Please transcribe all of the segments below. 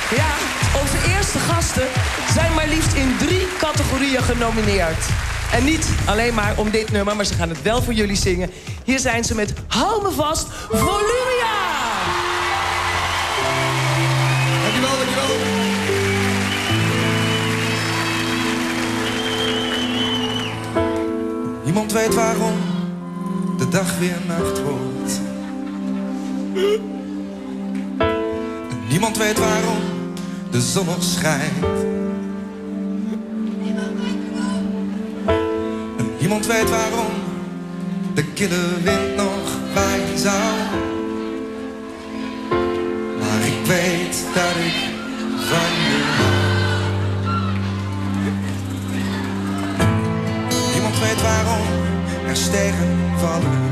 Ja, onze eerste gasten zijn maar liefst in 3 categorieën genomineerd. En niet alleen maar om dit nummer, maar ze gaan het wel voor jullie zingen. Hier zijn ze met Hou me vast, Volumia! Dankjewel, dankjewel. Niemand weet waarom de dag weer nacht wordt. En niemand weet waarom de zon nog schijnt. En niemand weet waarom de kille wind nog waaien zou. Maar ik weet dat ik van je hou. Niemand weet waarom er sterren vallen.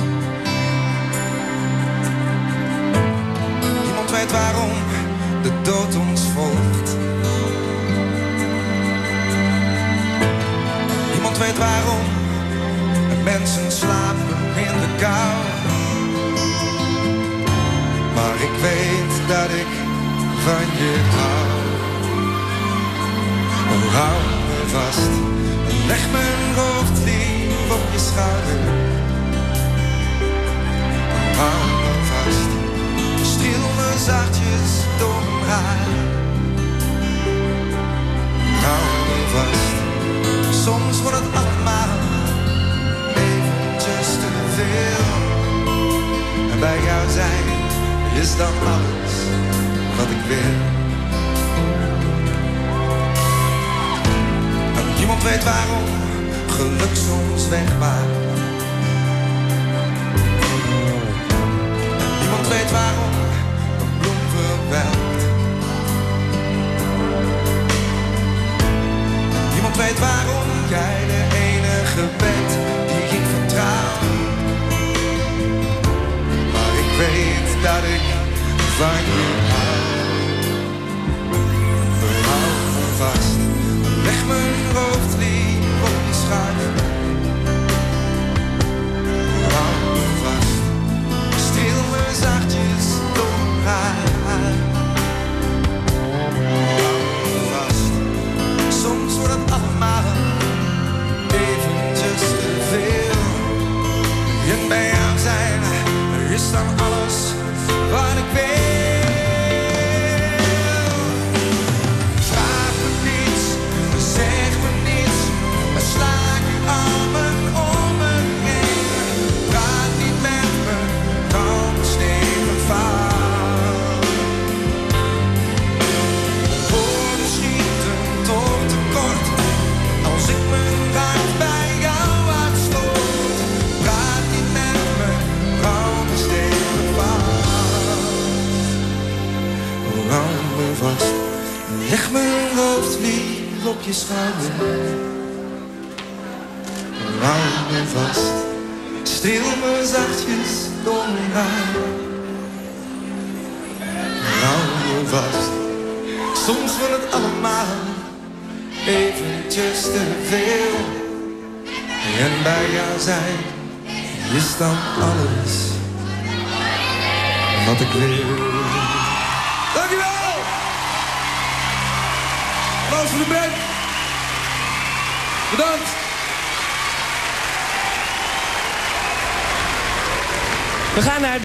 Niemand weet waarom de dood ons volgt. Niemand weet waarom de mensen slapen in de kou. Maar ik weet dat ik van je hou. Oh, hou me vast en leg mijn hoofd lief op je schouder. Oh, hou me vast, streel me zachtjes door mijn haar. Hou me vast, soms wordt het allemaal eventjes te veel. En bij jou zijn is dan alles wat ik wil. En niemand weet waarom geluk soms wegwaait. En niemand weet waarom een bloem verwelkt. En niemand weet waarom jij de enige bent die ik vertrouw. Maar ik weet dat ik van je hou. Hou me vast, leg mijn hoofd lief op je schouder. Hou me vast, streel me zachtjes door haar. Hou me vast, soms wordt het allemaal eventjes te veel. En bij jou zijn is dan alles wat ik wil. Vraag me niets, zeg me niets, maar sla je armen om me heen. Praat niet met me, hou me stevig vast. Woorden schieten toch tekort, als ik mijn hart bij jou uitstoot. Praat niet met me, hou me stevig vast. Hou me vast, leg mijn hoofd lief op je schouder. Hou me vast, streel me zachtjes door mijn haar. Hou me vast, soms wordt het allemaal eventjes te veel. En bij jou zijn is dan alles wat ik wil. Dankjewel! Applaus voor de band. Bedankt. We gaan naar